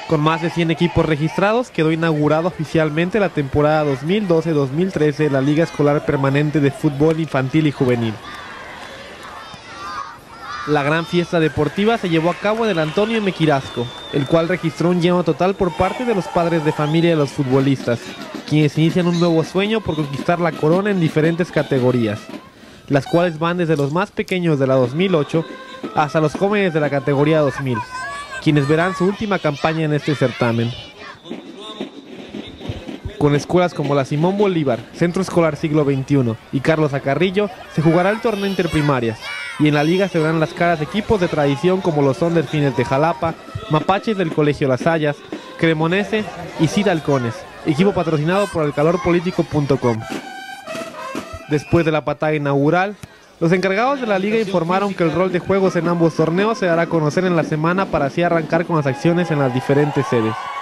Con más de 100 equipos registrados, quedó inaugurada oficialmente la temporada 2012-2013 de la Liga Escolar Permanente de Fútbol Infantil y Juvenil. La gran fiesta deportiva se llevó a cabo en el Antonio M. Quirasco, el cual registró un lleno total por parte de los padres de familia de los futbolistas, quienes inician un nuevo sueño por conquistar la corona en diferentes categorías, las cuales van desde los más pequeños de la 2008 hasta los jóvenes de la categoría 2000, quienes verán su última campaña en este certamen. Con escuelas como la Simón Bolívar, Centro Escolar Siglo XXI y Carlos Acarrillo, se jugará el torneo interprimarias, y en la liga se verán las caras de equipos de tradición como los son Delfines de Jalapa, Mapaches del Colegio Las Hayas, Cremonese y Cid Halcones, equipo patrocinado por elcalorpolitico.com. Después de la patada inaugural, los encargados de la liga informaron que el rol de juegos en ambos torneos se dará a conocer en la semana para así arrancar con las acciones en las diferentes sedes.